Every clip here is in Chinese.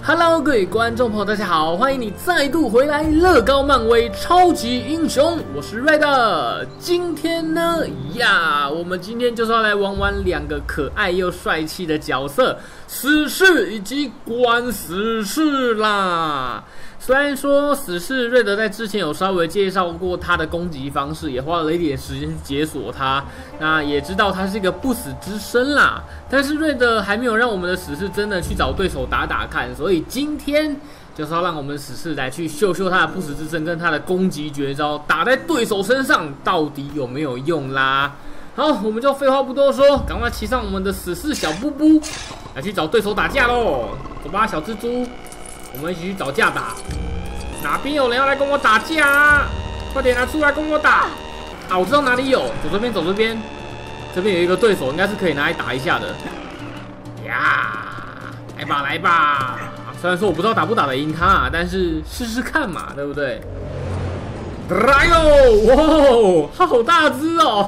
Hello， 各位观众朋友，大家好，欢迎你再度回来乐高漫威超级英雄，我是 Red。今天呢，我们今天就是要来玩玩两个可爱又帅气的角色，死侍以及关死侍啦。虽然说死侍瑞德在之前有稍微介绍过他的攻击方式，也花了一点时间去解锁他，那也知道他是一个不死之身啦。但是瑞德还没有让我们的死侍真的去找对手打打看，所以今天就是要让我们死侍来去秀秀他的不死之身跟他的攻击绝招，打在对手身上到底有没有用啦。好，我们就废话不多说，赶快骑上我们的死侍小布布，来去找对手打架咯。走吧，小蜘蛛。我们一起去找架打，哪边有人要来跟我打架啊？快点拿出来跟我打！啊，我知道哪里有，走这边，走这边，这边有一个对手，应该是可以拿来打一下的。呀，来吧，来吧！虽然说我不知道打不打得赢他，但是试试看嘛，对不对？来哟！哇，他好大只哦！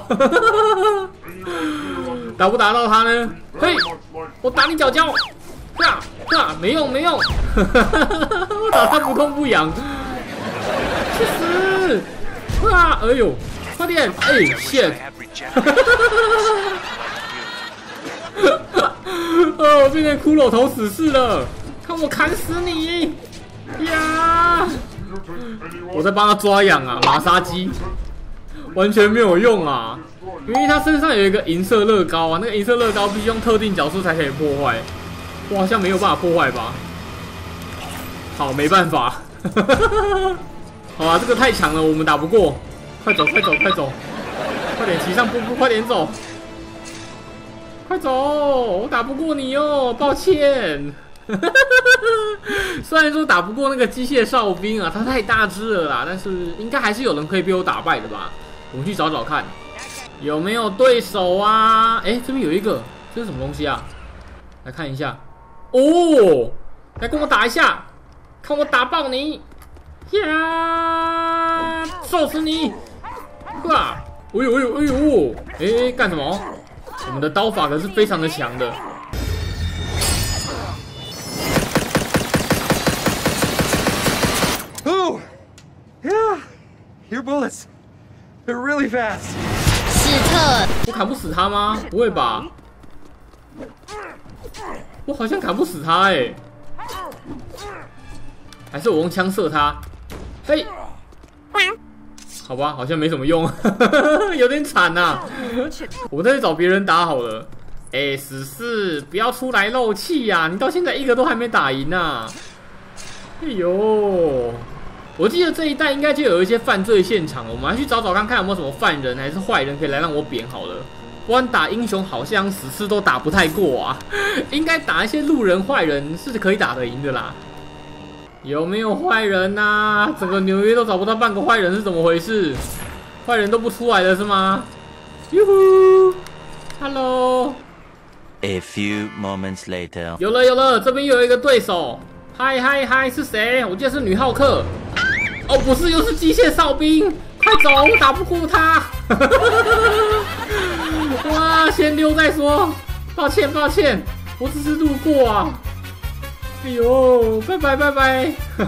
打不打到他呢？嘿，我打你脚脚！没用没用，我打他不痛不痒，去死！哎呦，快点！shit！ 我变成骷髅头死士了，看我砍死你！呀！我在帮他抓痒啊，马杀鸡，完全没有用啊，因为他身上有一个银色乐高啊，那个银色乐高必须用特定角度才可以破坏。我好像没有办法破坏吧？好，没办法。好啊，这个太强了，我们打不过。快走，快走，快走！快点骑上布布，快点走！快走！我打不过你哦，抱歉。虽然说打不过那个机械哨兵啊，他太大只了啦，但是应该还是有人可以被我打败的吧？我们去找找看，有没有对手啊？这边有一个，这是什么东西啊？来看一下。哦，来跟我打一下，看我打爆你！呀，揍死你！哇！哎呦哎呦哎呦！干什么？我们的刀法可是非常的强的。 Oh, yeah, your bullets, they're really fast. 史特， 我砍不死他吗？不会吧？我好像砍不死他还是我用枪射他？嘿，好吧，好像没什么用，有点惨呐。我再去找别人打好了。死侍，不要出来漏气呀！你到现在一个都还没打赢啊！哎呦，我记得这一代应该就有一些犯罪现场，我们还去找找看看有没有什么犯人还是坏人可以来让我扁好了。不然打英雄好像死侍都打不太过啊，应该打一些路人坏人是可以打得赢的啦。有没有坏人啊？整个纽约都找不到半个坏人是怎么回事？坏人都不出来了是吗？哟呼 ，Hello。 A few moments later， 有了有了，这边又有一个对手。嗨嗨嗨，是谁？我记得是女浩克。哦，不是，又是机械哨兵。快走，我打不过他。哇，先溜再说。抱歉抱歉，我只是路过啊。哎呦，拜拜拜拜。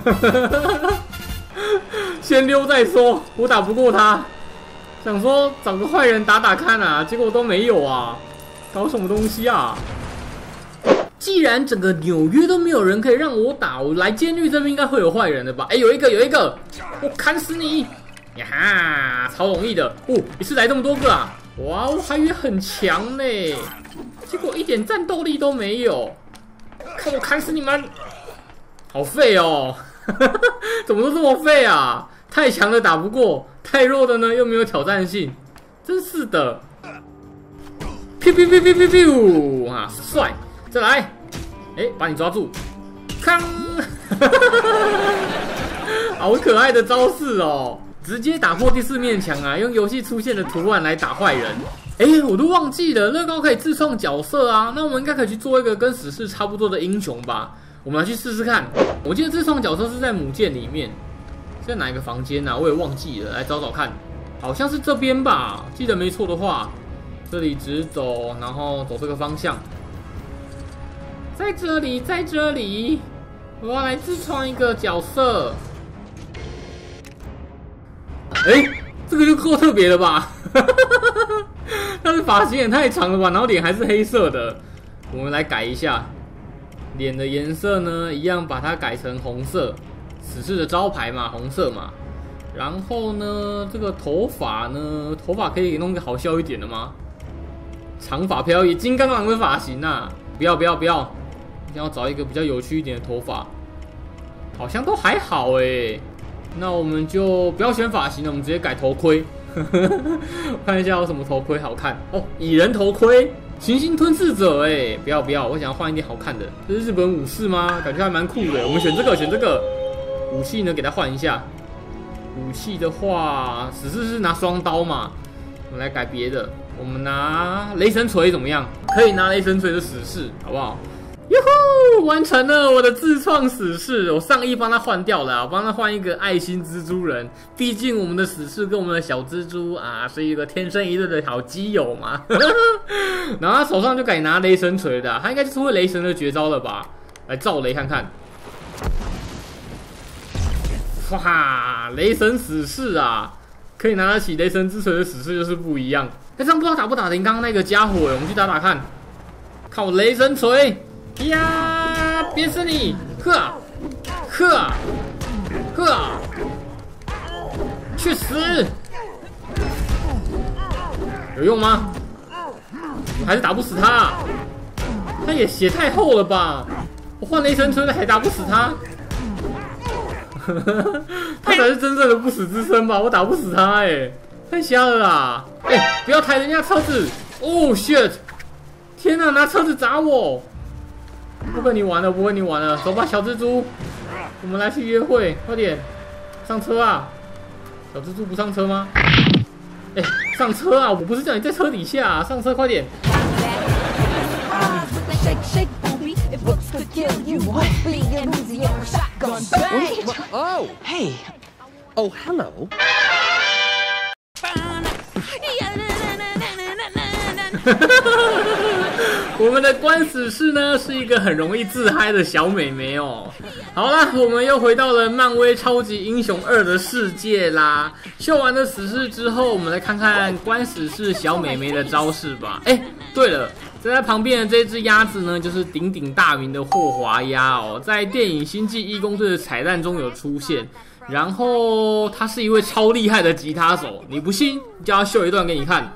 先溜再说，我打不过他。想说找个坏人打打看啊，结果都没有啊。搞什么东西啊？既然整个纽约都没有人可以让我打，我来监狱这边应该会有坏人的吧？有一个，我砍死你！呀哈，超容易的哦！一次来这么多个啊！哇，我还以为很强呢，结果一点战斗力都没有。看我砍死你们！好废哦，怎么都这么废啊？太强的打不过，太弱的呢又没有挑战性，真是的。biu 啊，帅！再来，把你抓住，康！好可爱的招式哦！直接打破第4面墙啊！用游戏出现的图案来打坏人。我都忘记了，乐高可以自创角色啊，那我们应该可以去做一个跟死侍差不多的英雄吧？我们来去试试看。我记得自创角色是在母舰里面，是在哪一个房间啊？我也忘记了，来找找看。好像是这边吧，记得没错的话，这里直走，然后走这个方向。在这里，在这里。 我要来自创一个角色。哎，这个就够特别了吧？他的发型也太长了吧，然后脸还是黑色的。我们来改一下，脸的颜色呢，一样把它改成红色，死侍的招牌嘛，红色嘛。然后呢，这个头发呢，头发可以弄个好笑一点的吗？长发飘逸，金刚狼的发型啊！不要，要找一个比较有趣一点的头发，好像都还好哎。那我们就不要选发型了，我们直接改头盔。看一下有什么头盔好看哦，蚁人头盔，行星吞噬者哎，不要，我想要换一点好看的。这是日本武士吗？感觉还蛮酷的。我们选这个。武器呢，给它换一下。武器的话，死侍是拿双刀嘛，我们来改别的。我们拿雷神锤怎么样？可以拿雷神锤的死侍，好不好？哟呼，完成了我的自创死侍。我上衣帮他换掉了，我帮他换一个爱心蜘蛛人。毕竟我们的死侍跟我们的小蜘蛛啊，是一个天生一对的好基友嘛。然后他手上就改拿雷神锤的，他应该就是会雷神的绝招了吧？来照雷看看。哇，雷神死侍啊！可以拿得起雷神之锤的死侍就是不一样。这样不知道打不打赢刚刚那个家伙我们去打打看。看我雷神锤呀！憋死你！呵，去死！有用吗？我还是打不死他。他也血太厚了吧？我换雷神锤了还打不死他？他才是真正的不死之身吧？我打不死他哎，太瞎了啦！哎，不要抬人家车子！哦 shit！ 天哪，拿车子砸我！不跟你玩了，走吧，小蜘蛛，我们来去约会，快点上车啊！小蜘蛛不上车吗？哎，上车啊！我不是叫你在车底下啊，上车快点！ Oh, hey. Oh, hello. 我们的关死士呢是一个很容易自嗨的小美眉哦。好啦，我们又回到了漫威超级英雄2的世界啦。秀完了死士之后，我们来看看关死士小美眉的招式吧。哎，对了，站在旁边的这只鸭子呢，就是鼎鼎大名的霍华鸭哦，在电影《星际义工队》的彩蛋中有出现。然后他是一位超厉害的吉他手，你不信，叫他秀一段给你看。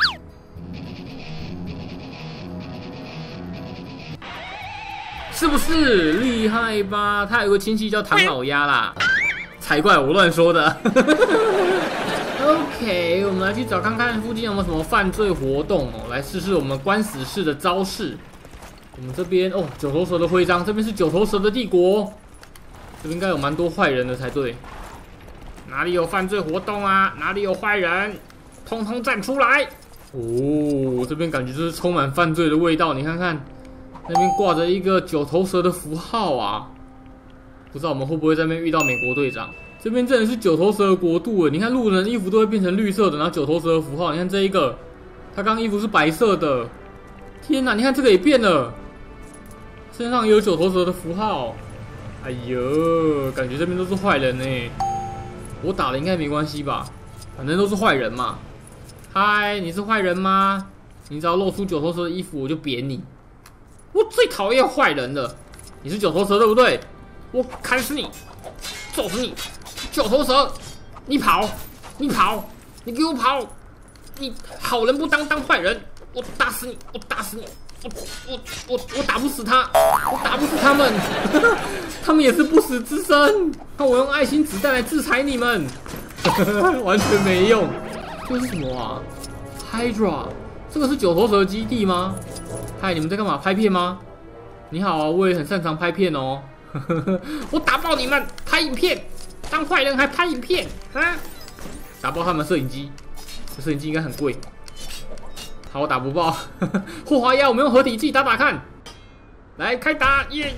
是不是厉害吧？他有个亲戚叫唐老鸭啦，才怪，我乱说的。OK， 我们来去找看看附近有没有什么犯罪活动哦，来试试我们关死士的招式。我们这边哦，九头蛇的徽章，这边是九头蛇的帝国，这边应该有蛮多坏人的才对。哪里有犯罪活动啊？哪里有坏人？通通站出来！哦，这边感觉就是充满犯罪的味道，你看看。那边挂着一个九头蛇的符号啊，不知道我们会不会在那边遇到美国队长？这边真的是九头蛇的国度诶！你看路人的衣服都会变成绿色的，然后九头蛇的符号，你看这一个，他刚刚衣服是白色的，天哪！你看这个也变了，身上也有九头蛇的符号。哎呦，感觉这边都是坏人呢。我打了应该没关系吧？反正都是坏人嘛。嗨，你是坏人吗？你只要露出九头蛇的衣服，我就扁你。我最讨厌坏人了，你是九头蛇对不对？我砍死你，揍死你！九头蛇，你跑，你跑，你给我跑！你好人不当，当坏人！我打死你，我打死你！我打不死他，我打不死他们，他们也是不死之身。看我用爱心子弹来制裁你们，完全没用。这是什么啊 ？Hydra， 这个是九头蛇基地吗？嗨，你们在干嘛？拍片吗？你好啊，我也很擅长拍片哦。我打爆你们！拍影片，当坏人还拍影片啊！打爆他们摄影机，这摄影机应该很贵。好，我打不爆。霍华鸭，我们用合体技打打看。来，开打！耶！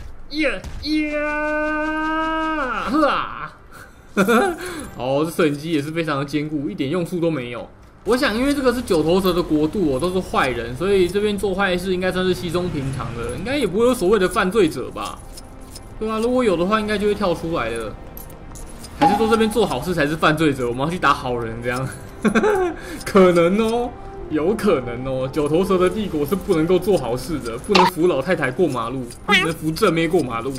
呵啊！哦，这摄影机也是非常的坚固，一点用处都没有。我想，因为这个是九头蛇的国度哦，都是坏人，所以这边做坏事应该算是稀松平常的，应该也不会有所谓的犯罪者吧。 对啊，如果有的话，应该就会跳出来了。还是说这边做好事才是犯罪者，我们要去打好人这样？可能哦，有可能哦。九头蛇的帝国是不能够做好事的，不能扶老太太过马路，不能扶正妹过马路。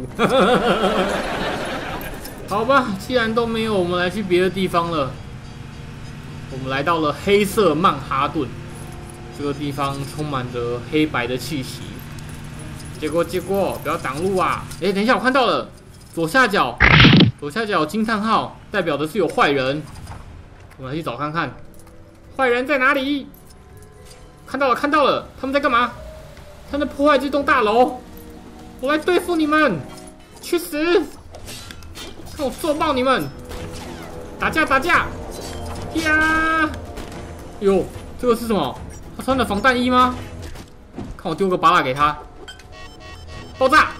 好吧，既然都没有，我们来去别的地方了。我们来到了黑色曼哈顿，这个地方充满着黑白的气息。结果，不要挡路啊！哎，等一下，我看到了，左下角有惊叹号，代表的是有坏人。我们来去找看看，坏人在哪里？看到了，他们在干嘛？他们在破坏这栋大楼。我来对付你们，去死！看我揍爆你们！打架！呀！哟，这个是什么？他穿的防弹衣吗？看我丢个巴拉给他。爆炸！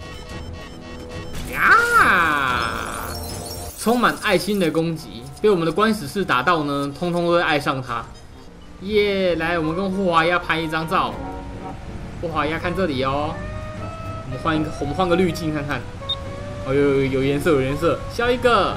呀！充满爱心的攻击，被我们的官史士打到呢，通通都会爱上他。耶！来，我们跟霍华亚拍一张照。霍华亚看这里哦。我们换个滤镜看看。哦，有颜色，下一个。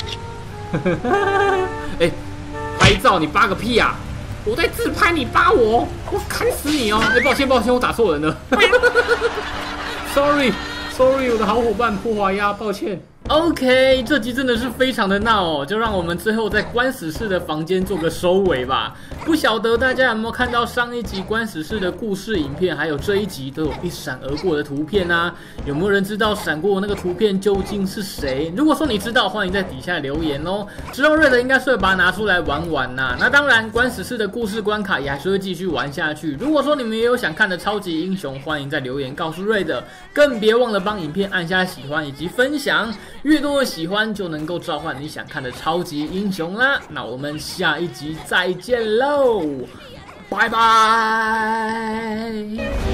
哎，拍照你扒个屁啊！我在自拍，你扒我砍死你哦！哎，抱歉，我打错人了。Sorry， 我的好伙伴破华鸭，抱歉。OK， 这集真的是非常的闹哦，就让我们最后在官史室的房间做个收尾吧。不晓得大家有没有看到上一集官史室的故事影片，还有这一集都有一闪而过的图片啊？有没有人知道闪过那个图片究竟是谁？如果说你知道，欢迎在底下留言哦。之后瑞德应该是会把它拿出来玩玩呐。那当然，官史室的故事关卡也还是会继续玩下去。如果说你们也有想看的超级英雄，欢迎在留言告诉瑞德，更别忘了帮影片按下喜欢以及分享。越多的喜欢就能够召唤你想看的超级英雄啦！那我们下一集再见喽，拜拜。